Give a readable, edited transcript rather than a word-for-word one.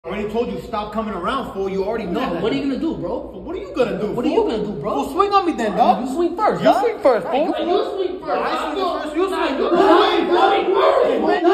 I already told you, stop coming around, fool. You already know that. What are you gonna do, bro? What are you gonna do? What are you gonna do, bro? Well, swing on me then, dog. You swing first. You swing first, fool. You swing first. I swing first. You swing. You swing first.